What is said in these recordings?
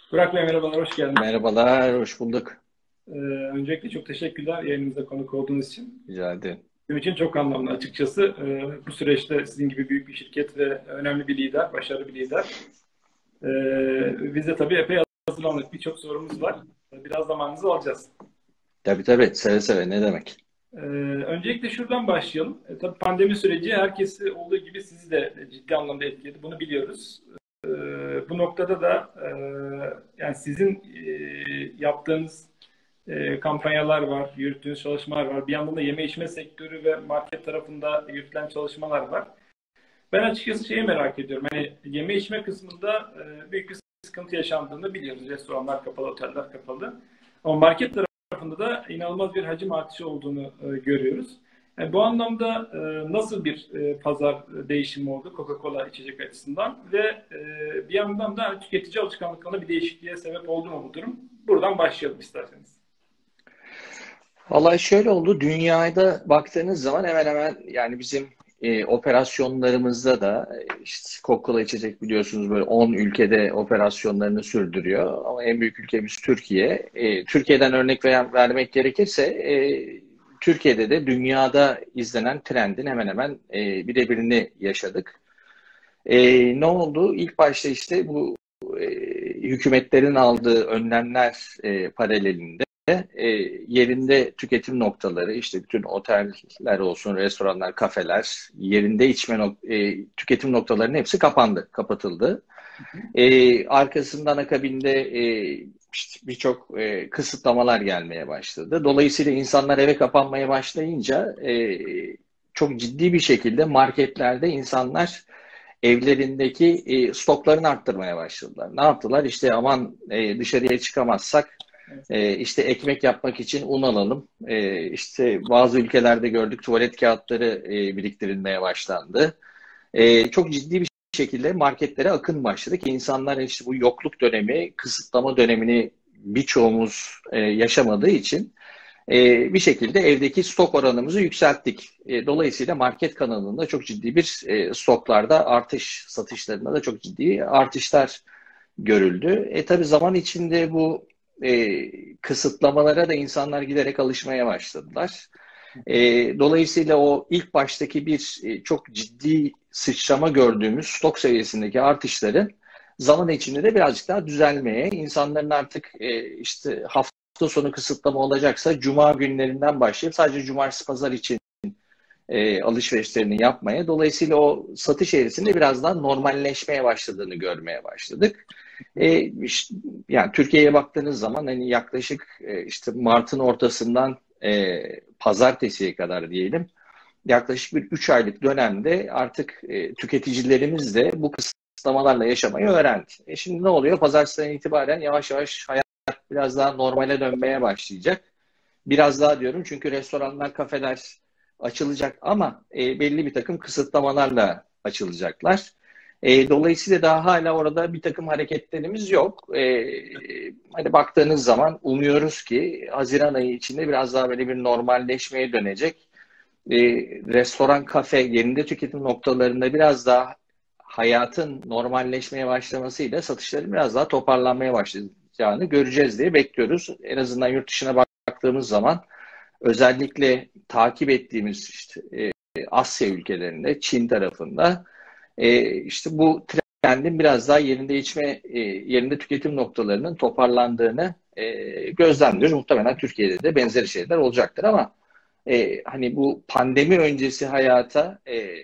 Burak Bey merhabalar, hoş geldiniz. Merhabalar, hoş bulduk. Öncelikle çok teşekkürler yayınımıza konuk olduğunuz için. Rica ederim. Benim için çok anlamlı açıkçası. Bu süreçte sizin gibi büyük bir şirket ve önemli bir lider, başarılı bir lider. Biz de tabii epey hazırlandık. Birçok sorumuz var. Biraz zamanınızı alacağız. Tabii tabii, seve seve ne demek. Öncelikle şuradan başlayalım. Tabii pandemi süreci herkesi olduğu gibi sizi de ciddi anlamda etkiledi. Bunu biliyoruz. Bu noktada da yani sizin yaptığınız kampanyalar var, yürüttüğünüz çalışmalar var. Bir yandan da yeme içme sektörü ve market tarafında yürütülen çalışmalar var. Ben açıkçası şeyi merak ediyorum. Hani yeme içme kısmında büyük bir sıkıntı yaşandığını biliyoruz. Restoranlar kapalı, oteller kapalı. Ama market tarafında da inanılmaz bir hacim artışı olduğunu görüyoruz. Yani bu anlamda nasıl bir pazar değişimi oldu Coca-Cola içecek açısından ve bir yandan da tüketici alışkanlıklarına bir değişikliğe sebep oldu mu bu durum? Buradan başlayalım isterseniz. Vallahi şöyle oldu, dünyada baktığınız zaman hemen hemen yani bizim operasyonlarımızda da işte Coca-Cola içecek biliyorsunuz böyle 10 ülkede operasyonlarını sürdürüyor. Ama en büyük ülkemiz Türkiye. Türkiye'den örnek vermek gerekirse Türkiye'de de dünyada izlenen trendin hemen hemen birebirini yaşadık. Ne oldu? İlk başta işte bu e, hükümetlerin aldığı önlemler paralelinde yerinde tüketim noktaları, işte bütün oteller olsun, restoranlar, kafeler, yerinde tüketim noktalarının hepsi kapandı, kapatıldı. Arkasından akabinde işte birçok kısıtlamalar gelmeye başladı. Dolayısıyla insanlar eve kapanmaya başlayınca çok ciddi bir şekilde marketlerde insanlar evlerindeki stoklarını arttırmaya başladılar. Ne yaptılar? İşte aman dışarıya çıkamazsak işte ekmek yapmak için un alalım. İşte bazı ülkelerde gördük tuvalet kağıtları biriktirilmeye başlandı. Çok ciddi bir şekilde marketlere akın başladı ki insanlar işte bu yokluk dönemi, kısıtlama dönemini birçoğumuz yaşamadığı için bir şekilde evdeki stok oranımızı yükselttik. Dolayısıyla market kanalında çok ciddi bir stoklarda artış, satışlarında da çok ciddi artışlar görüldü. Tabii zaman içinde bu kısıtlamalara da insanlar giderek alışmaya başladılar. Dolayısıyla o ilk baştaki bir çok ciddi sıçrama gördüğümüz stok seviyesindeki artışların zaman içinde de birazcık daha düzelmeye, insanların artık işte hafta sonu kısıtlama olacaksa cuma günlerinden başlayıp sadece cumartesi pazar için alışverişlerini yapmaya. Dolayısıyla o satış eğrisinde biraz daha normalleşmeye başladığını görmeye başladık. İşte, yani Türkiye'ye baktığınız zaman hani yaklaşık işte Mart'ın ortasından pazartesiye kadar diyelim yaklaşık bir 3 aylık dönemde artık tüketicilerimiz de bu kısıtlamalarla yaşamayı öğrendi. Şimdi ne oluyor? Pazartesinden itibaren yavaş yavaş hayat biraz daha normale dönmeye başlayacak. Biraz daha diyorum çünkü restoranlar, kafeler açılacak ama belli bir takım kısıtlamalarla açılacaklar. Dolayısıyla daha hala orada bir takım hareketlerimiz yok. Hani baktığınız zaman umuyoruz ki Haziran ayı içinde biraz daha böyle bir normalleşmeye dönecek. Restoran, kafe, yerinde tüketim noktalarında biraz daha hayatın normalleşmeye başlamasıyla satışların biraz daha toparlanmaya başlayacağını göreceğiz diye bekliyoruz. En azından yurt dışına baktığımız zaman özellikle takip ettiğimiz işte Asya ülkelerinde, Çin tarafında işte bu trendin biraz daha yerinde tüketim noktalarının toparlandığını gözlemliyoruz. Muhtemelen Türkiye'de de benzeri şeyler olacaktır ama hani bu pandemi öncesi hayata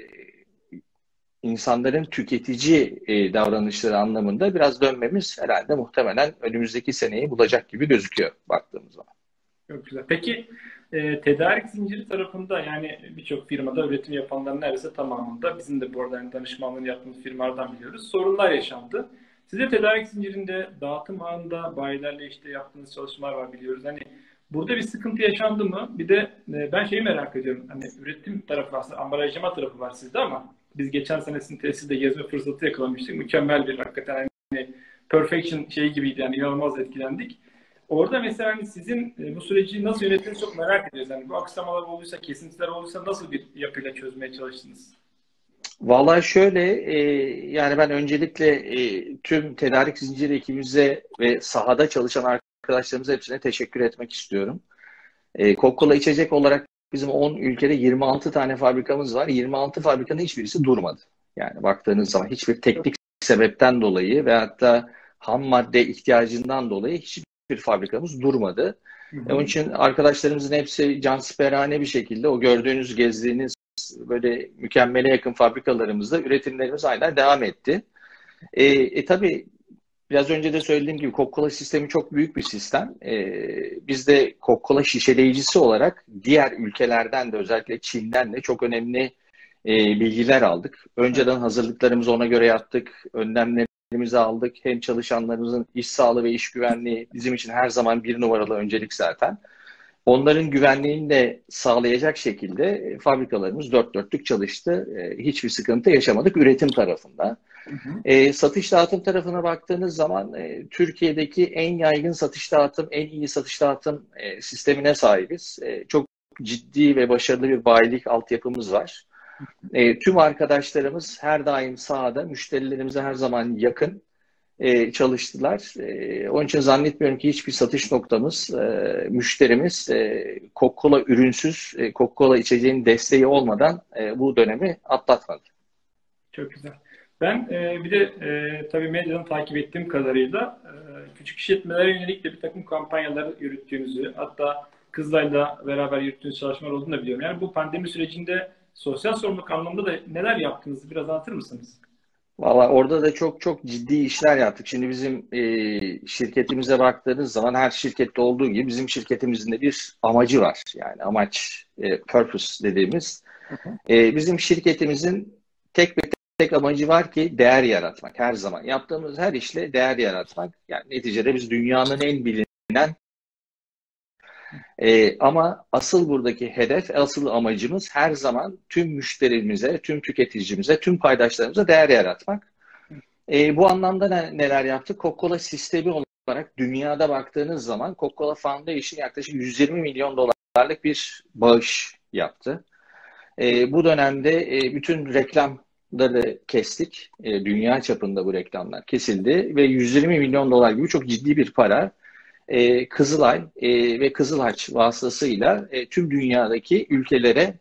insanların tüketici davranışları anlamında biraz dönmemiz herhalde muhtemelen önümüzdeki seneyi bulacak gibi gözüküyor baktığımız zaman. Çok güzel. Peki tedarik zinciri tarafında yani birçok firmada üretim yapanların neredeyse tamamında bizim de bu arada yani danışmanlığını yaptığımız firmalardan biliyoruz. Sorunlar yaşandı. Size tedarik zincirinde dağıtım ağında bayilerle işte yaptığınız çalışmalar var biliyoruz. Hani burada bir sıkıntı yaşandı mı? Bir de ben şeyi merak ediyorum. Hani üretim tarafı aslında ambalajlama tarafı var sizde ama biz geçen sene sizin tesiste gezme fırsatı yakalamıştık. Mükemmel bir hakikaten hani perfection şey gibiydi yani inanılmaz etkilendik. Orada mesela hani sizin bu süreci nasıl yönettiğinizi çok merak ediyoruz. Yani bu aksamalar olduysa, kesintiler olduysa nasıl bir yapıyla çözmeye çalıştınız? Vallahi şöyle, yani ben öncelikle tüm tedarik zinciri ekibimize ve sahada çalışan arkadaşlarımıza hepsine teşekkür etmek istiyorum. Coca-Cola içecek olarak bizim 10 ülkede 26 tane fabrikamız var. 26 fabrikanın hiçbirisi durmadı. Yani baktığınız zaman hiçbir teknik sebepten dolayı ve hatta ham madde ihtiyacından dolayı hiçbir fabrikamız durmadı. Hı Onun hı. için arkadaşlarımızın hepsi cansiperane bir şekilde o gördüğünüz, gezdiğiniz böyle mükemmele yakın fabrikalarımızda üretimlerimiz aynen devam etti. Tabii biraz önce de söylediğim gibi Coca-Cola sistemi çok büyük bir sistem. Biz de Coca-Cola şişeleyicisi olarak diğer ülkelerden de özellikle Çin'den de çok önemli bilgiler aldık. Evet. Önceden hazırlıklarımızı ona göre yaptık. Önlemlerimizi aldık. Hem çalışanlarımızın iş sağlığı ve iş güvenliği bizim için her zaman bir numaralı öncelik zaten. Onların güvenliğini de sağlayacak şekilde fabrikalarımız dört dörtlük çalıştı. Hiçbir sıkıntı yaşamadık üretim tarafında. Hı hı. Satış dağıtım tarafına baktığınız zaman Türkiye'deki en yaygın satış dağıtım, en iyi satış dağıtım sistemine sahibiz. Çok ciddi ve başarılı bir bayilik altyapımız var. Tüm arkadaşlarımız her daim sahada, müşterilerimize her zaman yakın çalıştılar. Onun için zannetmiyorum ki hiçbir satış noktamız, müşterimiz Coca-Cola ürünsüz, Coca-Cola içeceğinin desteği olmadan bu dönemi atlatmadı. Çok güzel. Ben bir de tabii medyadan takip ettiğim kadarıyla küçük işletmelere yönelik de bir takım kampanyalar yürüttüğünüzü, hatta Kızılay'la beraber yürüttüğünüz çalışmalar olduğunu da biliyorum. Yani bu pandemi sürecinde sosyal sorumluluk anlamında da neler yaptığınızı biraz anlatır mısınız? Valla orada da çok çok ciddi işler yaptık. Şimdi bizim şirketimize baktığınız zaman her şirkette olduğu gibi bizim şirketimizin de bir amacı var. Yani amaç, purpose dediğimiz. Hı hı. Bizim şirketimizin tek amacı var ki değer yaratmak her zaman. Yaptığımız her işle değer yaratmak. Yani neticede biz dünyanın en bilinen ama asıl buradaki hedef, asıl amacımız her zaman tüm müşterimize, tüm tüketicimize, tüm paydaşlarımıza değer yaratmak. Bu anlamda neler yaptık? Coca-Cola sistemi olarak dünyada baktığınız zaman Coca-Cola Foundation yaklaşık 120 milyon dolarlık bir bağış yaptı. Bu dönemde bütün reklamları kestik. Dünya çapında bu reklamlar kesildi ve 120 milyon dolar gibi çok ciddi bir para Kızılay ve Kızılhaç vasıtasıyla tüm dünyadaki ülkelere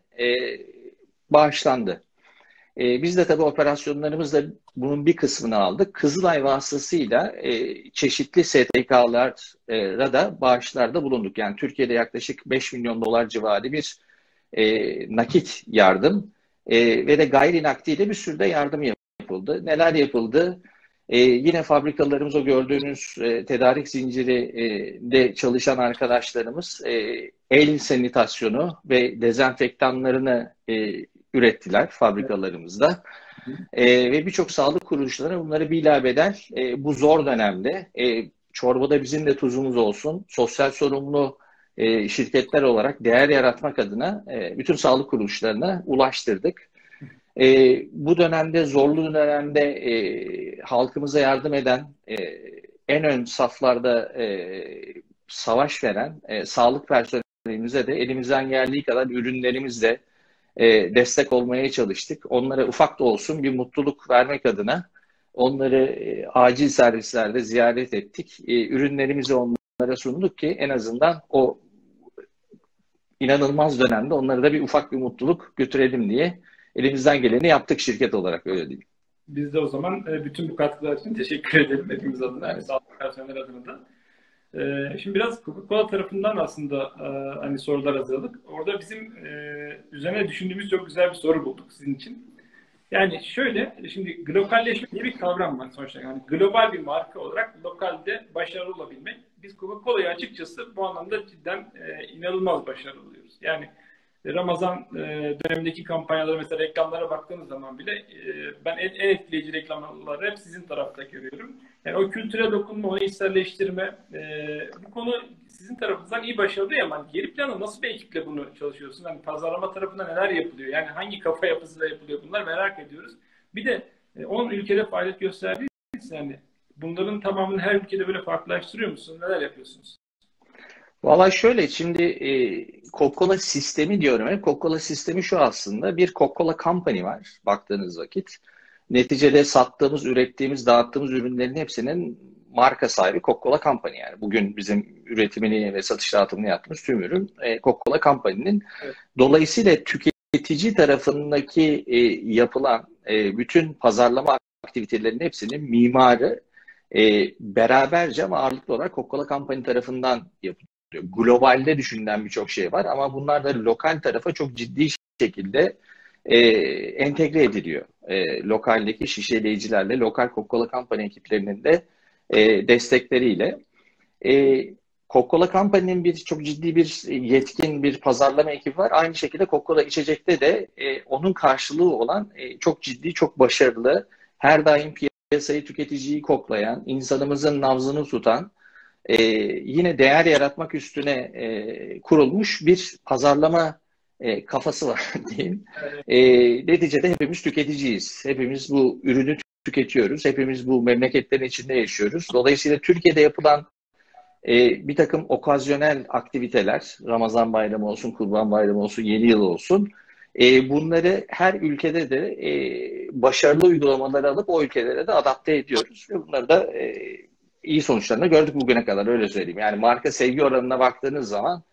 bağışlandı. Biz de tabii operasyonlarımızda bunun bir kısmını aldık. Kızılay vasıtasıyla çeşitli STK'lara da bağışlarda bulunduk. Yani Türkiye'de yaklaşık 5 milyon dolar civarı bir nakit yardım ve de gayri nakdiyle bir sürü de yardım yapıldı. Neler yapıldı? Yine fabrikalarımız o gördüğünüz tedarik zinciri de çalışan arkadaşlarımız el sanitasyonu ve dezenfektanlarını ürettiler Evet. fabrikalarımızda. Ve birçok sağlık kuruluşları bunları bilabeden bu zor dönemde çorbada bizim de tuzumuz olsun, sosyal sorumlu şirketler olarak değer yaratmak adına bütün sağlık kuruluşlarına ulaştırdık. Bu dönemde, zorlu dönemde halkımıza yardım eden, en ön saflarda savaş veren sağlık personelimize de elimizden geldiği kadar ürünlerimizle destek olmaya çalıştık. Onlara ufak da olsun bir mutluluk vermek adına onları acil servislerde ziyaret ettik. Ürünlerimizi onlara sunduk ki en azından o inanılmaz dönemde onlara da bir ufak bir mutluluk götürelim diye elimizden geleni yaptık şirket olarak öyle diyeyim. Biz de o zaman bütün bu katkılar için teşekkür edelim hepimiz adına, hem Evet. sağlık personeli adına da. Şimdi biraz Coca-Cola tarafından aslında hani sorular hazırladık. Orada bizim üzerine düşündüğümüz çok güzel bir soru bulduk sizin için. Yani şöyle, şimdi globalleşme diye bir kavram var sonuçta. Yani global bir marka olarak lokalde başarılı olabilmek. Biz Coca-Cola'yı açıkçası bu anlamda cidden inanılmaz başarılı oluyoruz. Yani Ramazan dönemindeki kampanyalara, mesela reklamlara baktığınız zaman bile ben en etkileyici reklamları hep sizin tarafta görüyorum. Yani o kültüre dokunma, onu içselleştirme, bu konu sizin tarafınızdan iyi başarılı, ama geri planda nasıl bir ekiple bunu çalışıyorsun? Hani pazarlama tarafında neler yapılıyor? Yani hangi kafa yapısıyla yapılıyor bunlar, merak ediyoruz. Bir de 10 ülkede faaliyet gösterdiğiniz, yani bunların tamamını her ülkede böyle farklılaştırıyor musunuz? Neler yapıyorsunuz? Valla şöyle şimdi Coca-Cola sistemi diyorum. Coca-Cola sistemi şu aslında. Bir Coca-Cola Company var baktığınız vakit. Neticede sattığımız, ürettiğimiz, dağıttığımız ürünlerin hepsinin marka sahibi Coca-Cola Company yani. Bugün bizim üretimini ve satış dağıtımını yaptığımız tüm ürün Coca-Cola Company'nin. Evet. Dolayısıyla tüketici tarafındaki yapılan bütün pazarlama aktivitelerinin hepsinin mimarı beraberce ama ağırlıklı olarak Coca-Cola Company tarafından yapılıyor. Globalde düşünülen birçok şey var ama bunlar da lokal tarafa çok ciddi şekilde entegre ediliyor. Lokaldeki şişeleyicilerle, lokal Coca-Cola Company ekiplerinin de destekleriyle. Coca-Cola Company'nin çok ciddi bir yetkin bir pazarlama ekibi var. Aynı şekilde Coca-Cola içecekte de onun karşılığı olan çok ciddi, çok başarılı, her daim piyasayı, tüketiciyi koklayan, insanımızın nabzını tutan, yine değer yaratmak üstüne kurulmuş bir pazarlama kafası var diyeyim. Evet. Neticede hepimiz tüketiciyiz. Hepimiz bu ürünü tüketiyoruz. Hepimiz bu memleketlerin içinde yaşıyoruz. Dolayısıyla Türkiye'de yapılan bir takım okazyonel aktiviteler, Ramazan bayramı olsun, Kurban bayramı olsun, yeni yıl olsun, bunları her ülkede de başarılı uygulamaları alıp o ülkelere de adapte ediyoruz. Ve bunları da iyi sonuçlarını gördük bugüne kadar, öyle söyleyeyim. Yani marka sevgi oranına baktığınız zaman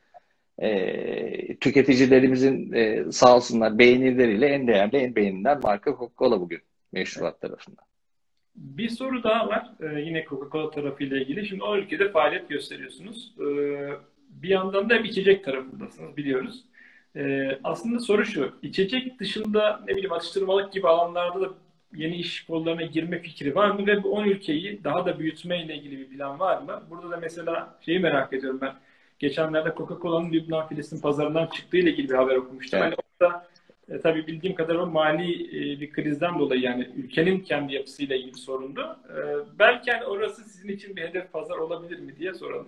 tüketicilerimizin sağ olsunlar beğenileriyle en değerli, en beğenilen marka Coca-Cola bugün meşrubat tarafından. Bir soru daha var. Yine Coca-Cola tarafıyla ilgili. Şimdi o ülkede faaliyet gösteriyorsunuz. Bir yandan da hep içecek tarafındasınız biliyoruz. Aslında soru şu. İçecek dışında ne bileyim atıştırmalık gibi alanlarda da yeni iş kollarına girme fikri var mı? Ve bu 10 ülkeyi daha da büyütmeyle ilgili bir plan var mı? Burada da mesela şeyi merak ediyorum ben. Geçenlerde Coca-Cola'nın Lübnan Filistin pazarından çıktığı ile ilgili bir haber okumuştum. Evet. Yani orada tabii bildiğim kadarıyla mali bir krizden dolayı yani ülkenin kendi yapısıyla ilgili sorundu. Belki hani orası sizin için bir hedef pazar olabilir mi diye soralım.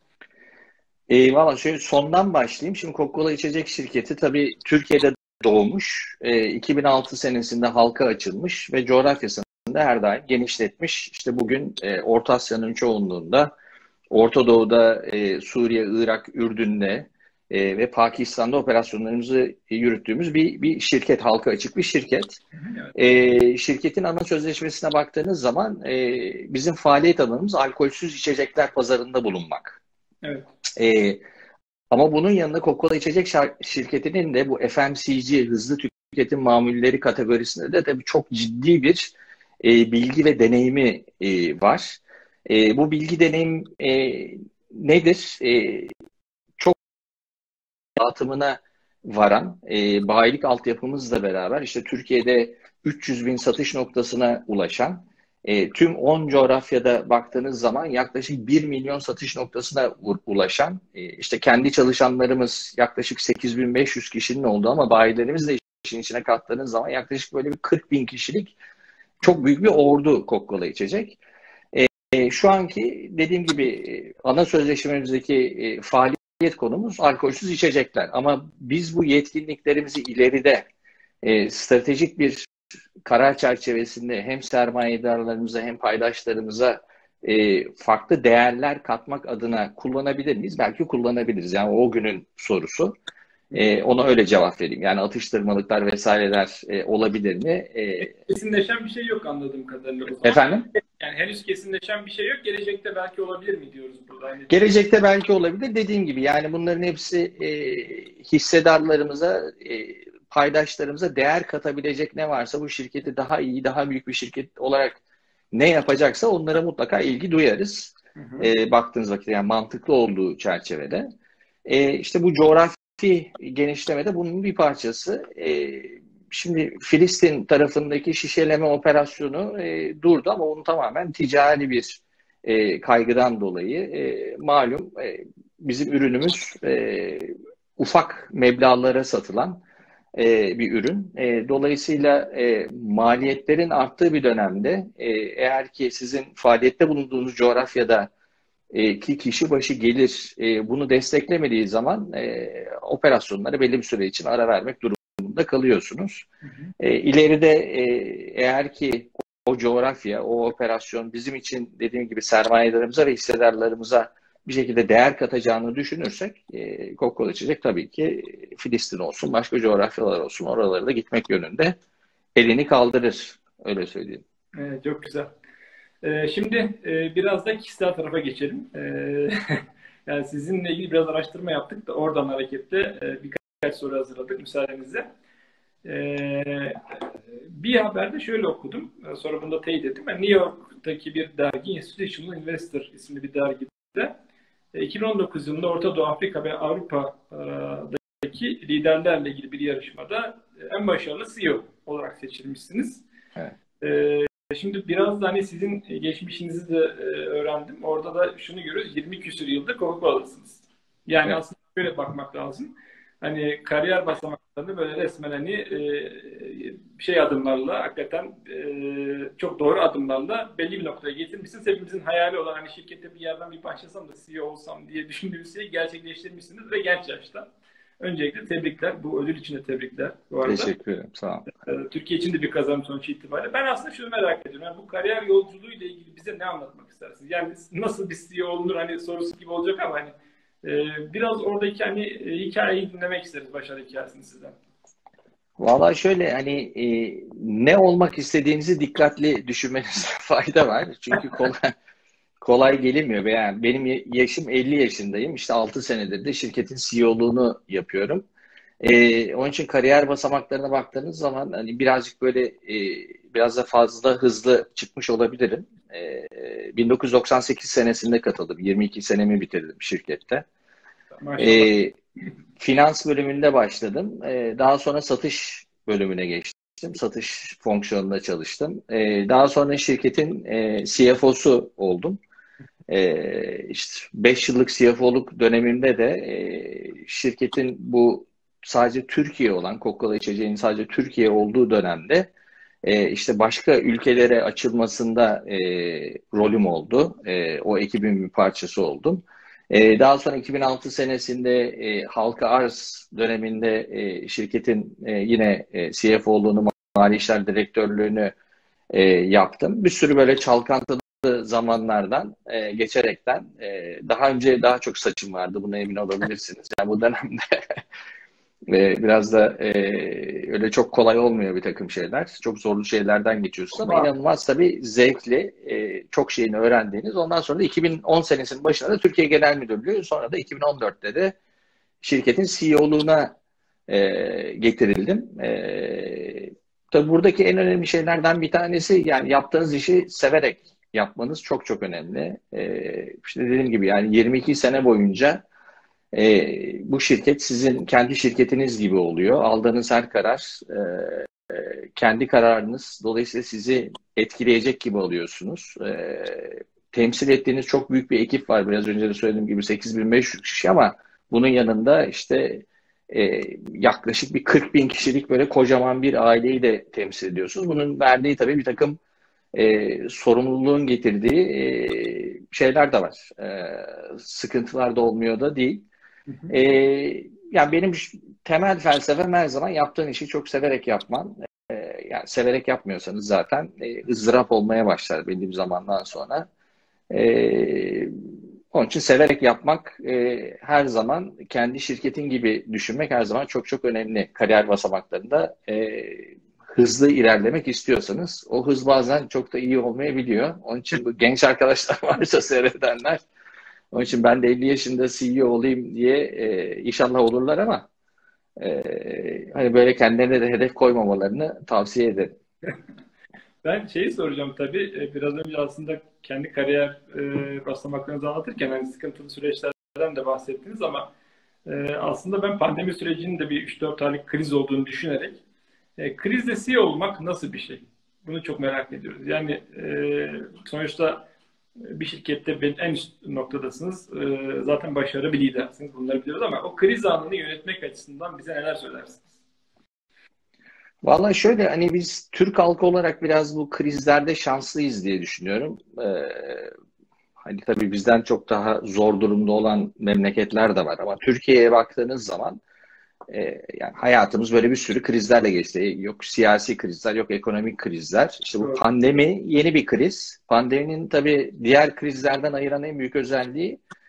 Valla şöyle sondan başlayayım. Şimdi Coca-Cola içecek şirketi tabii Türkiye'de doğmuş. 2006 senesinde halka açılmış ve coğrafyasını da her daim genişletmiş. İşte bugün Orta Asya'nın çoğunluğunda, Orta Doğu'da, Suriye, Irak, Ürdün'de ve Pakistan'da operasyonlarımızı yürüttüğümüz bir şirket, halka açık bir şirket. Evet. Şirketin ana sözleşmesine baktığınız zaman bizim faaliyet alanımız alkolsüz içecekler pazarında bulunmak. Evet. Ama bunun yanında Coca-Cola içecek şirketinin de bu FMCG, hızlı tüketim mamulleri kategorisinde de tabii çok ciddi bir bilgi ve deneyimi var. Bu bilgi deneyim nedir? Çok dağıtımına varan bayilik altyapımızla beraber işte Türkiye'de 300 bin satış noktasına ulaşan, tüm 10 coğrafyada baktığınız zaman yaklaşık 1 milyon satış noktasına ulaşan, işte kendi çalışanlarımız yaklaşık 8.500 kişinin olduğu ama bayilerimiz de işin içine kattığınız zaman yaklaşık böyle bir 40 bin kişilik çok büyük bir ordu Coca-Cola içecek. Şu anki dediğim gibi ana sözleşmemizdeki faaliyet konumuz alkolsüz içecekler. Ama biz bu yetkinliklerimizi ileride stratejik bir karar çerçevesinde hem sermayedarlarımıza hem paydaşlarımıza farklı değerler katmak adına kullanabilir miyiz? Belki kullanabiliriz. Yani o günün sorusu. Ona öyle cevap vereyim. Yani atıştırmalıklar vesaireler olabilir mi? Kesinleşen bir şey yok anladığım kadarıyla o zaman. Efendim? Yani henüz kesinleşen bir şey yok. Gelecekte belki olabilir mi diyoruz burada? Hani Gelecekte belki olabilir. Dediğim gibi yani bunların hepsi hissedarlarımıza, paydaşlarımıza değer katabilecek ne varsa bu şirketi daha iyi, daha büyük bir şirket olarak ne yapacaksa onlara mutlaka ilgi duyarız. hı hı. Baktığınız vakit yani mantıklı olduğu çerçevede. İşte bu coğrafi genişleme de bunun bir parçası. Şimdi Filistin tarafındaki şişeleme operasyonu durdu ama onun tamamen ticari bir kaygıdan dolayı malum bizim ürünümüz ufak meblağlara satılan bir ürün. Dolayısıyla maliyetlerin arttığı bir dönemde eğer ki sizin faaliyette bulunduğunuz coğrafyada ki kişi başı gelir bunu desteklemediği zaman operasyonlara belli bir süre için ara vermek durumunda kalıyorsunuz. Hı hı. İleride eğer ki o coğrafya, o operasyon bizim için dediğim gibi sermayelerimize ve hissedarlarımıza bir şekilde değer katacağını düşünürsek Coca-Cola içecek tabii ki Filistin olsun, başka coğrafyalar olsun, oralara da gitmek yönünde elini kaldırır. Öyle söyleyeyim. Evet, çok güzel. Şimdi biraz da kişisel tarafa geçelim. Yani sizinle ilgili biraz araştırma yaptık da oradan hareketle birkaç soru hazırladık müsaadenizle. Ee, Bir haberde şöyle okudum. Sonra bunu da teyit ettim. Ben New York'taki bir dergi, Institutional Investor isimli bir dergide 2019 yılında Orta Doğu, Afrika ve Avrupa'daki liderlerle ilgili bir yarışmada en başarılı CEO olarak seçilmişsiniz. Evet. Şimdi biraz da hani sizin geçmişinizi de öğrendim. Orada da şunu görüyoruz. 20 küsur yıldır Coca-Cola'dasınız. Yani Evet. aslında böyle bakmak lazım. Hani kariyer basamaklarını böyle resmen hani şey adımlarla hakikaten çok doğru adımlarla belli bir noktaya getirmişsiniz. Hepimizin hayali olan hani şirkette bir yerden bir başlasam da CEO olsam diye düşündüğümüz şeyi gerçekleştirmişsiniz ve genç yaşta. Öncelikle tebrikler. Bu ödül için de tebrikler bu arada. Teşekkür ederim. Sağ olun. Türkiye için de bir kazanım sonuç itibariyle. Ben aslında şunu merak ediyorum. Yani bu kariyer yolculuğu ile ilgili bize ne anlatmak istersiniz? Yani nasıl bir CEO olunur hani sorusu gibi olacak ama hani biraz oradaki hani hikayeyi dinlemek isteriz, başarı hikayesini sizden. Vallahi şöyle hani ne olmak istediğinizi dikkatli düşünmenize fayda var. Çünkü kolay gelinmiyor. Yani benim yaşım 50 yaşındayım. İşte 6 senedir de şirketin CEO'luğunu yapıyorum. Onun için kariyer basamaklarına baktığınız zaman hani birazcık böyle biraz da fazla hızlı çıkmış olabilirim. 1998 senesinde katıldım. 22 senemi bitirdim şirkette. Maşallah. Finans bölümünde başladım. Daha sonra satış bölümüne geçtim. Satış fonksiyonunda çalıştım. Daha sonra şirketin CFO'su oldum. İşte 5 yıllık CFO'luk dönemimde de şirketin bu sadece Türkiye olan Coca-Cola içeceğinin sadece Türkiye olduğu dönemde işte başka ülkelere açılmasında rolüm oldu. O ekibin bir parçası oldum. Daha sonra 2006 senesinde halka arz döneminde şirketin yine CFO'luğunu, mali işler direktörlüğünü yaptım. Bir sürü böyle çalkantılı zamanlardan geçerekten daha önce daha çok saçım vardı, buna emin olabilirsiniz. Yani bu dönemde biraz da öyle çok kolay olmuyor bir takım şeyler. Çok zorlu şeylerden geçiyorsunuz ama inanılmaz tabii zevkli, çok şeyini öğrendiğiniz. Ondan sonra da 2010 senesinin başında da Türkiye Genel Müdürlüğü, sonra da 2014'te de şirketin CEO'luğuna getirildim. Tabii buradaki en önemli şeylerden bir tanesi yani yaptığınız işi severek yapmanız çok çok önemli. İşte dediğim gibi yani 22 sene boyunca bu şirket sizin kendi şirketiniz gibi oluyor. Aldığınız her karar kendi kararınız. Dolayısıyla sizi etkileyecek gibi alıyorsunuz. Temsil ettiğiniz çok büyük bir ekip var. Biraz önce de söylediğim gibi 8.500 kişi ama bunun yanında işte yaklaşık bir 40.000 kişilik böyle kocaman bir aileyi de temsil ediyorsunuz. Bunun verdiği tabii bir takım sorumluluğun getirdiği şeyler de var. Sıkıntılar da olmuyor da değil. Yani benim temel felsefem her zaman yaptığın işi çok severek yapman. Yani severek yapmıyorsanız zaten ızdırap olmaya başlar belli bir zamandan sonra. Onun için severek yapmak her zaman kendi şirketin gibi düşünmek her zaman çok çok önemli. Kariyer basamaklarında hızlı ilerlemek istiyorsanız o hız bazen çok da iyi olmayabiliyor. Onun için bu genç arkadaşlar varsa seyredenler, onun için ben de 50 yaşında CEO olayım diye inşallah olurlar ama hani böyle kendilerine de hedef koymamalarını tavsiye ederim. Ben şeyi soracağım tabii. Biraz önce aslında kendi kariyer basamaklarınızı anlatırken hani sıkıntılı süreçlerden de bahsettiniz ama aslında ben pandemi sürecinin de bir 3-4 aylık kriz olduğunu düşünerek krizde CEO olmak nasıl bir şey? Bunu çok merak ediyoruz. Yani sonuçta bir şirkette en üst noktadasınız. Zaten başarılı bir lidersiniz. Bunları biliyoruz ama o kriz anını yönetmek açısından bize neler söylersiniz? Vallahi şöyle hani biz Türk halkı olarak biraz bu krizlerde şanslıyız diye düşünüyorum. Hani tabii bizden çok daha zor durumda olan memleketler de var ama Türkiye'ye baktığınız zaman yani hayatımız böyle bir sürü krizlerle geçti. Yok siyasi krizler, yok ekonomik krizler. İşte bu pandemi yeni bir kriz. Pandeminin tabii diğer krizlerden ayıran en büyük özelliği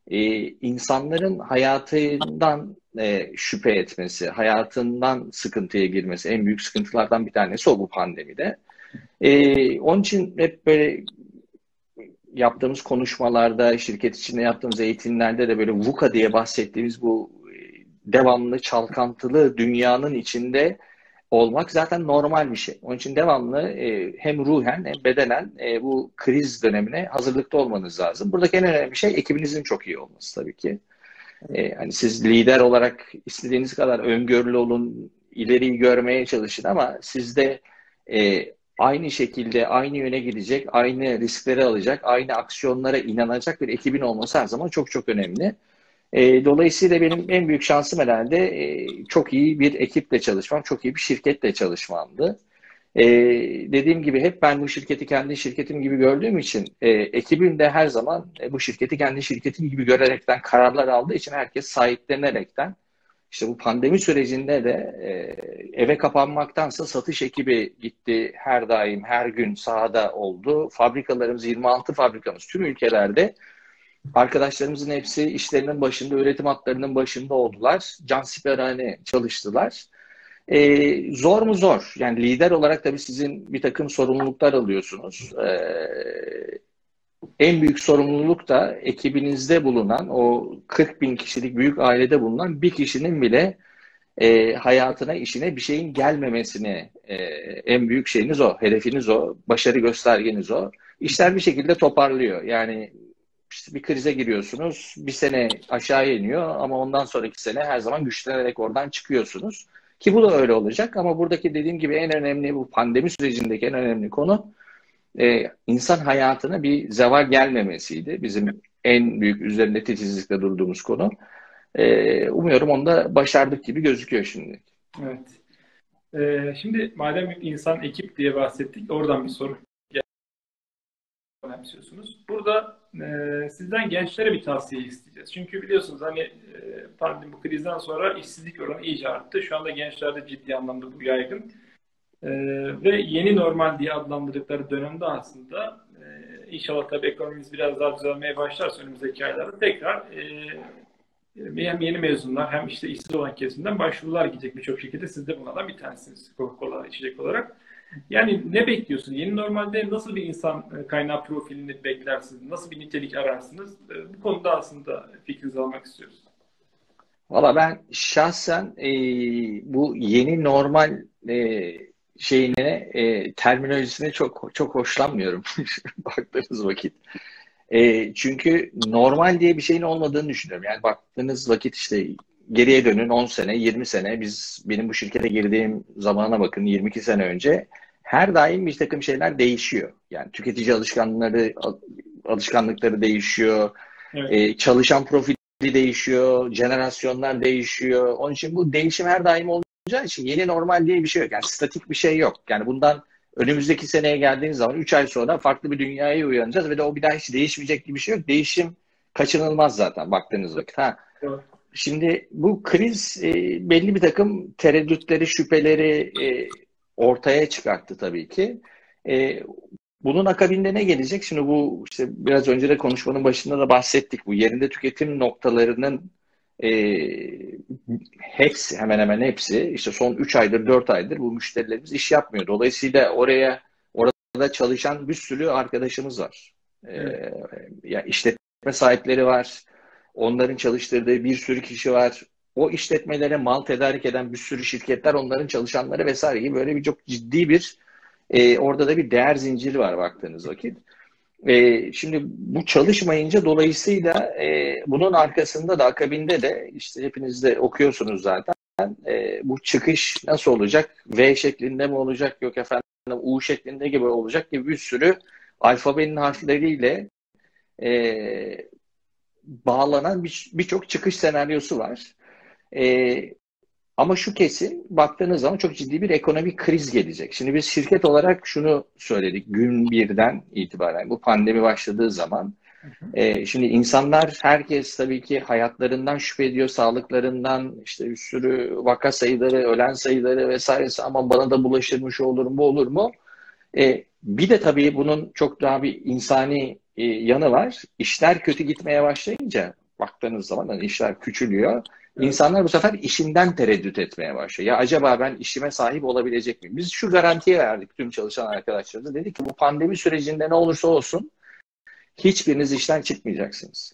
insanların hayatından şüphe etmesi, hayatından sıkıntıya girmesi en büyük sıkıntılardan bir tanesi o bu pandemide. Onun için hep böyle yaptığımız konuşmalarda, şirket içinde yaptığımız eğitimlerde de böyle VUCA diye bahsettiğimiz bu devamlı çalkantılı dünyanın içinde olmak zaten normal bir şey. Onun için devamlı hem ruhen hem bedenen bu kriz dönemine hazırlıklı olmanız lazım. Buradaki en önemli şey ekibinizin çok iyi olması tabii ki. Hani siz lider olarak istediğiniz kadar öngörülü olun, ileriyi görmeye çalışın ama sizde aynı şekilde, aynı yöne gidecek, aynı riskleri alacak, aynı aksiyonlara inanacak bir ekibin olması her zaman çok çok önemli. Dolayısıyla benim en büyük şansım herhalde çok iyi bir ekiple çalışmam, çok iyi bir şirketle çalışmamdı. Dediğim gibi hep ben bu şirketi kendi şirketim gibi gördüğüm için ekibim de her zaman bu şirketi kendi şirketim gibi görerekten kararlar aldığı için herkes sahiplenerekten işte bu pandemi sürecinde de eve kapanmaktansa satış ekibi gitti her daim her gün sahada oldu. Fabrikalarımız 26 fabrikamız tüm ülkelerde arkadaşlarımızın hepsi işlerinin başında, üretim hatlarının başında oldular. Cansiperane çalıştılar. Zor mu zor? Yani lider olarak tabii sizin bir takım sorumluluklar alıyorsunuz. En büyük sorumluluk da ekibinizde bulunan o 40 bin kişilik büyük ailede bulunan bir kişinin bile hayatına, işine bir şeyin gelmemesini en büyük şeyiniz o, hedefiniz o, başarı göstergeniz o. İşler bir şekilde toparlıyor. Yani işte bir krize giriyorsunuz, bir sene aşağı iniyor ama ondan sonraki sene her zaman güçlenerek oradan çıkıyorsunuz. Ki bu da öyle olacak ama buradaki dediğim gibi en önemli bu pandemi sürecindeki en önemli konu insan hayatına bir zeval gelmemesiydi. Bizim en büyük üzerinde titizlikle durduğumuz konu. Umuyorum onu da başardık gibi gözüküyor şimdi. Evet. Şimdi madem insan ekip diye bahsettik, oradan bir soru önemsiyorsunuz. Burada sizden gençlere bir tavsiye isteyeceğiz. Çünkü biliyorsunuz hani pandemi bu krizden sonra işsizlik oranı iyice arttı. Şu anda gençlerde ciddi anlamda bu yaygın. Ve yeni normal diye adlandırdıkları dönemde aslında inşallah tabii ekonomimiz biraz daha düzelmeye başlarsa önümüzdeki aylarda tekrar hem yeni mezunlar hem işte işsiz olan kesimden başvurular gidecek birçok şekilde. Siz de bunlardan bir tanesiniz Coca-Cola içecek olarak. Yani ne bekliyorsun? Yeni normalde nasıl bir insan kaynağı profilini beklersiniz? Nasıl bir nitelik ararsınız? Bu konuda aslında fikrinizi almak istiyoruz. Valla ben şahsen bu yeni normal şeyine terminolojisine çok çok hoşlanmıyorum baktığınız vakit. Çünkü normal diye bir şeyin olmadığını düşünüyorum. Yani baktığınız vakit işte geriye dönün 10 sene, 20 sene benim bu şirkete girdiğim zamana bakın 22 sene önce her daim bir takım şeyler değişiyor. Yani tüketici alışkanlıkları değişiyor. Evet. Çalışan profili değişiyor, jenerasyonlar değişiyor. Onun için bu değişim her daim olacağı için yeni normal diye bir şey yok. Yani statik bir şey yok. Yani bundan önümüzdeki seneye geldiğiniz zaman 3 ay sonra farklı bir dünyaya uyanacağız ve de o bir daha hiç değişmeyecek gibi bir şey yok. Değişim kaçınılmaz zaten baktığınız vakit. Evet. Şimdi bu kriz belli bir takım tereddütleri, şüpheleri ortaya çıkarttı tabii ki. Bunun akabinde ne gelecek? Şimdi bu işte biraz önce de konuşmanın başında da bahsettik. Bu yerinde tüketim noktalarının hepsi, hemen hemen hepsi işte son 3 aydır, 4 aydır bu müşterilerimiz iş yapmıyor. Dolayısıyla orada çalışan bir sürü arkadaşımız var. Evet. Ya işletme sahipleri var. Onların çalıştırdığı bir sürü kişi var. O işletmelere mal tedarik eden bir sürü şirketler, onların çalışanları vesaire gibi böyle bir çok ciddi bir orada da bir değer zinciri var baktığınız vakit. Şimdi bu çalışmayınca dolayısıyla bunun arkasında da akabinde de işte hepiniz de okuyorsunuz zaten bu çıkış nasıl olacak? V şeklinde mi olacak? Yok efendim U şeklinde gibi olacak gibi bir sürü alfabenin harfleriyle bağlanan birçok çıkış senaryosu var. Ama şu kesin, baktığınız zaman çok ciddi bir ekonomik kriz gelecek. Şimdi biz şirket olarak şunu söyledik gün birden itibaren, bu pandemi başladığı zaman. Şimdi insanlar, herkes tabii ki hayatlarından şüphe ediyor, sağlıklarından, işte bir sürü vaka sayıları, ölen sayıları vesairesi, ama bana da bulaşırmış, olur mu, olur mu? Bir de tabii bunun çok daha bir insani yanı var. İşler kötü gitmeye başlayınca baktığınız zaman hani işler küçülüyor. İnsanlar bu sefer işinden tereddüt etmeye başlıyor. Ya acaba ben işime sahip olabilecek miyim? Biz şu garantiye verdik tüm çalışan arkadaşlarımıza. Dedik ki bu pandemi sürecinde ne olursa olsun hiçbiriniz işten çıkmayacaksınız.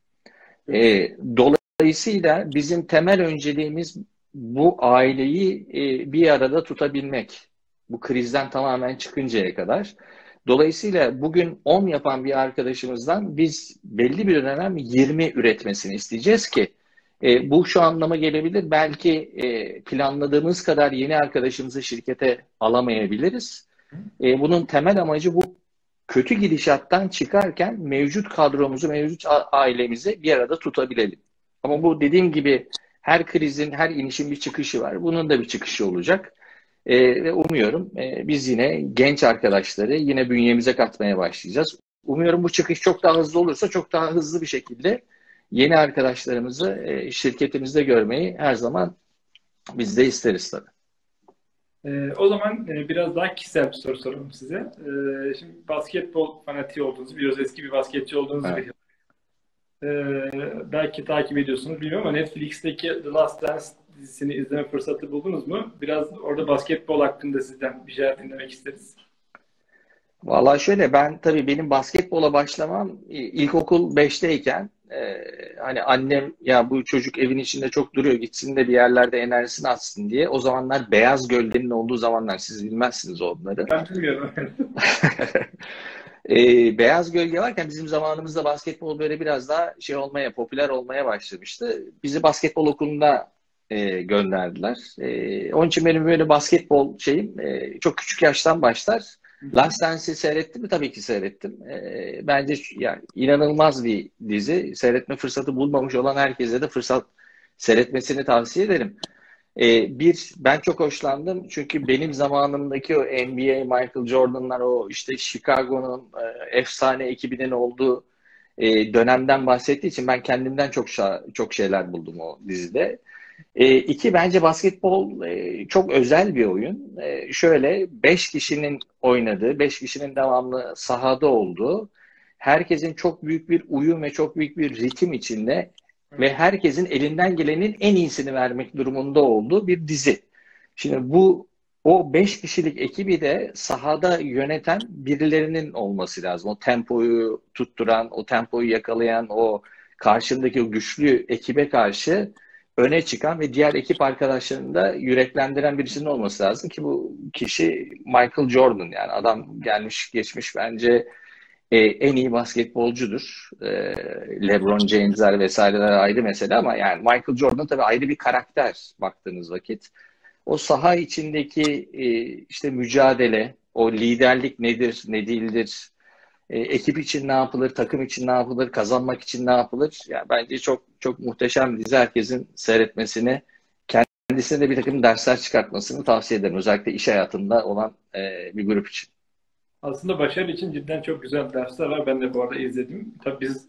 Dolayısıyla bizim temel önceliğimiz bu aileyi bir arada tutabilmek. Bu krizden tamamen çıkıncaya kadar. Dolayısıyla bugün 10 yapan bir arkadaşımızdan biz belli bir dönem 20 üretmesini isteyeceğiz ki bu şu anlama gelebilir. Belki planladığımız kadar yeni arkadaşımızı şirkete alamayabiliriz. Bunun temel amacı bu kötü gidişattan çıkarken mevcut kadromuzu, mevcut ailemizi bir arada tutabilelim. Ama bu dediğim gibi her krizin, her inişin bir çıkışı var. Bunun da bir çıkışı olacak. Ve umuyorum biz yine genç arkadaşları yine bünyemize katmaya başlayacağız. Umuyorum bu çıkış çok daha hızlı olursa çok daha hızlı bir şekilde yeni arkadaşlarımızı şirketimizde görmeyi her zaman biz de isteriz tabii. O zaman biraz daha kişisel bir soru soralım size. Şimdi basketbol fanatiği olduğunuzu biliyoruz. Eski bir basketçi olduğunuzu Evet. biliyoruz. Belki takip ediyorsunuz bilmiyorum ama Netflix'teki The Last Dance dizisini izleme fırsatı buldunuz mu? Biraz orada basketbol hakkında sizden bir şeyler dinlemek isteriz. Vallahi şöyle ben tabii benim basketbola başlamam ilkokul 5'teyken hani annem ya bu çocuk evin içinde çok duruyor gitsin de bir yerlerde enerjisini atsın diye o zamanlar Beyaz Gölge'nin olduğu zamanlar siz bilmezsiniz onları. Ben bilmiyorum. Beyaz Gölge varken bizim zamanımızda basketbol böyle biraz daha şey olmaya, popüler olmaya başlamıştı. Bizi basketbol okuluna gönderdiler. Onun için benim böyle basketbol şeyim çok küçük yaştan başlar. Last Dance'i seyrettim mi? Tabii ki seyrettim. Bence yani inanılmaz bir dizi. Seyretme fırsatı bulmamış olan herkese de fırsat seyretmesini tavsiye ederim. Ben çok hoşlandım çünkü benim zamanımdaki o NBA, Michael Jordan'lar o işte Chicago'nun efsane ekibinin olduğu dönemden bahsettiği için ben kendimden çok şeyler buldum o dizide. İki bence basketbol çok özel bir oyun. Şöyle 5 kişinin oynadığı, 5 kişinin devamlı sahada olduğu, herkesin çok büyük bir uyum ve çok büyük bir ritim içinde ve herkesin elinden gelenin en iyisini vermek durumunda olduğu bir dizi. Şimdi o 5 kişilik ekibi de sahada yöneten birilerinin olması lazım. O tempoyu tutturan, o tempoyu yakalayan, o karşındaki o güçlü ekibe karşı öne çıkan ve diğer ekip arkadaşlarını da yüreklendiren birisinin olması lazım ki bu kişi Michael Jordan yani adam gelmiş geçmiş bence en iyi basketbolcudur. LeBron James'ler vesaireler ayrı mesele ama yani Michael Jordan tabii ayrı bir karakter baktığınız vakit. O saha içindeki işte mücadele, o liderlik nedir, ne değildir, ekip için ne yapılır, takım için ne yapılır, kazanmak için ne yapılır? Yani bence çok çok muhteşem bir dizi. Herkesin seyretmesini, kendisine de bir takım dersler çıkartmasını tavsiye ederim. Özellikle iş hayatında olan bir grup için. Aslında başarı için cidden çok güzel dersler var. Ben de bu arada izledim. Tabii biz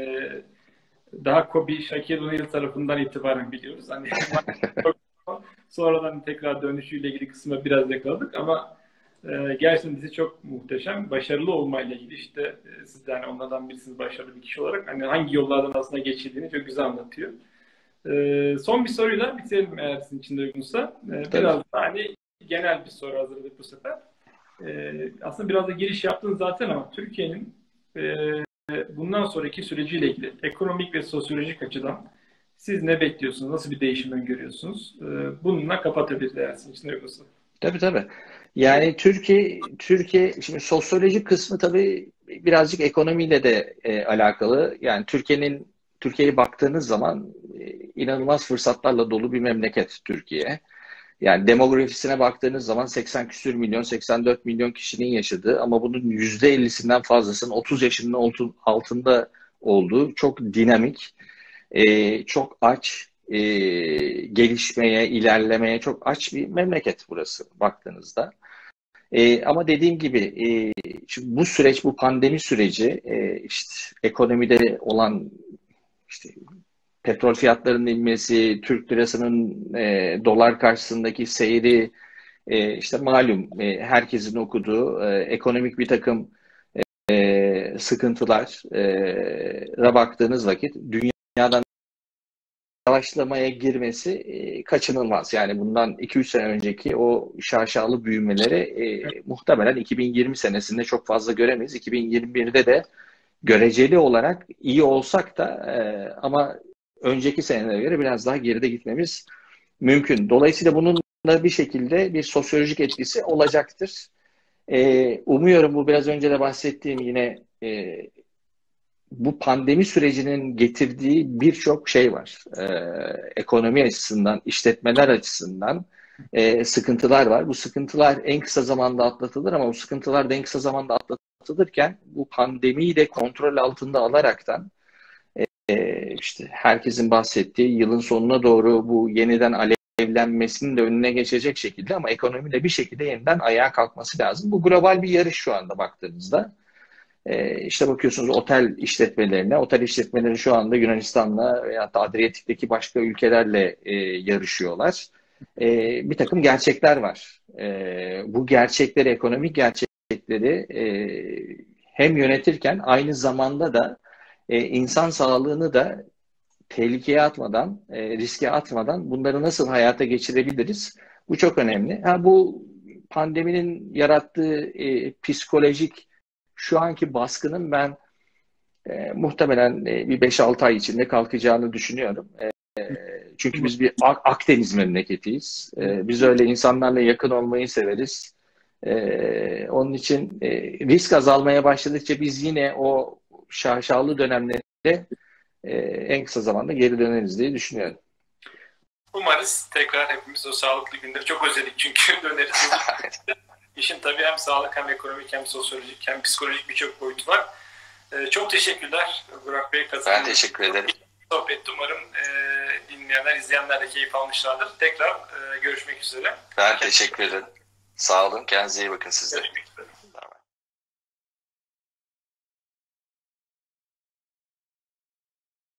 daha Kobe, Shaquille O'Neal tarafından itibaren biliyoruz. Hani sonradan tekrar dönüşüyle ilgili kısmına biraz yakaladık ama gerçekten dizi çok muhteşem. Başarılı olmayla ilgili işte siz de hani onlardan birisiniz başarılı bir kişi olarak. Hani hangi yollardan aslında geçildiğini çok güzel anlatıyor. Son bir soruyla bitirelim eğer sizin için de uygunsa. Biraz da hani genel bir soru hazırladık bu sefer. Aslında biraz da giriş yaptın zaten ama Türkiye'nin bundan sonraki süreciyle ilgili ekonomik ve sosyolojik açıdan siz ne bekliyorsunuz? Nasıl bir değişim öngörüyorsunuz? Bununla kapatabiliriz eğer sizin için uygunsa. Tabii. Yani Türkiye şimdi sosyolojik kısmı tabii birazcık ekonomiyle de alakalı. Yani Türkiye'ye baktığınız zaman inanılmaz fırsatlarla dolu bir memleket Türkiye. Yani demografisine baktığınız zaman 80 küsür milyon, 84 milyon kişinin yaşadığı ama bunun %50'sinden fazlasının 30 yaşının altında olduğu çok dinamik, çok aç, gelişmeye, ilerlemeye çok aç bir memleket burası baktığınızda. Ama dediğim gibi şimdi bu süreç, bu pandemi süreci işte ekonomide olan işte petrol fiyatlarının inmesi, Türk lirasının dolar karşısındaki seyri, işte malum herkesin okuduğu ekonomik bir takım sıkıntılara baktığınız vakit dünya dünyadan yavaşlamaya girmesi kaçınılmaz. Yani bundan 2-3 sene önceki o şaşalı büyümeleri muhtemelen 2020 senesinde çok fazla göremeyiz. 2021'de de göreceli olarak iyi olsak da ama önceki senelere göre biraz daha geride gitmemiz mümkün. Dolayısıyla bunun da bir şekilde bir sosyolojik etkisi olacaktır. Umuyorum bu biraz önce de bahsettiğim yine bu pandemi sürecinin getirdiği birçok şey var. Ekonomi açısından, işletmeler açısından sıkıntılar var. Bu sıkıntılar en kısa zamanda atlatılır ama bu sıkıntılar da en kısa zamanda atlatılırken bu pandemiyi de kontrol altında alaraktan işte herkesin bahsettiği yılın sonuna doğru bu yeniden alevlenmesinin de önüne geçecek şekilde ama ekonomi de bir şekilde yeniden ayağa kalkması lazım. Bu global bir yarış şu anda baktığınızda. İşte bakıyorsunuz otel işletmeleri şu anda Yunanistan'la veya da Adriyatik'teki başka ülkelerle yarışıyorlar. Bir takım gerçekler var. Bu gerçekleri, ekonomik gerçekleri hem yönetirken aynı zamanda da insan sağlığını da tehlikeye atmadan, riske atmadan bunları nasıl hayata geçirebiliriz? Bu çok önemli. Bu pandeminin yarattığı psikolojik şu anki baskının ben muhtemelen bir 5-6 ay içinde kalkacağını düşünüyorum. Çünkü biz bir Akdeniz memleketiyiz. Biz öyle insanlarla yakın olmayı severiz. Onun için risk azalmaya başladıkça biz yine o şaşalı dönemlerde en kısa zamanda geri döneriz diye düşünüyorum. Umarız tekrar hepimiz o sağlıklı günleri çok özledik çünkü döneriz. İşin tabii hem sağlık hem ekonomik hem sosyolojik hem psikolojik birçok boyutu var. Çok teşekkürler Burak Bey. Ben teşekkür ederim. Sohbetti. Umarım dinleyenler, izleyenler de keyif almışlardır. Tekrar görüşmek üzere. Ben teşekkür ederim. Sağ olun. Kendinize iyi bakın siz de. Görüşmek üzere.